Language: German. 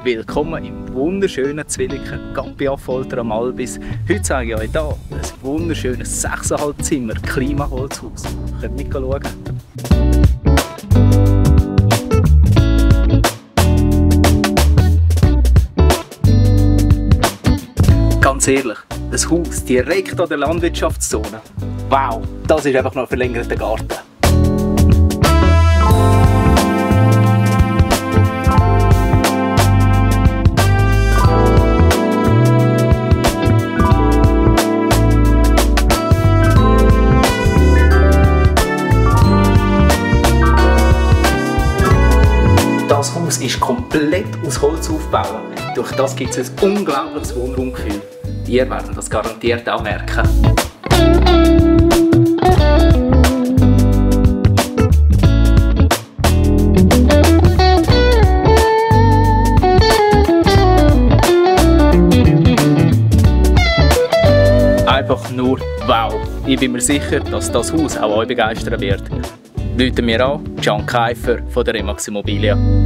willkommen im wunderschönen Zwilliken Gappi-Affolter am Albis. Heute zeige ich euch hier ein wunderschönes 6,5 Zimmer Klimaholzhaus. Könnt ihr mitschauen? Ganz ehrlich, ein Haus direkt an der Landwirtschaftszone. Wow, das ist einfach noch ein verlängerter Garten. Das Haus ist komplett aus Holz aufgebaut. Durch das gibt es ein unglaubliches Wohnraumgefühl. Ihr werdet das garantiert auch merken. Einfach nur wow! Ich bin mir sicher, dass das Haus auch euch begeistern wird. Rufen wir an, Can Keifer von der Remax Immobilien.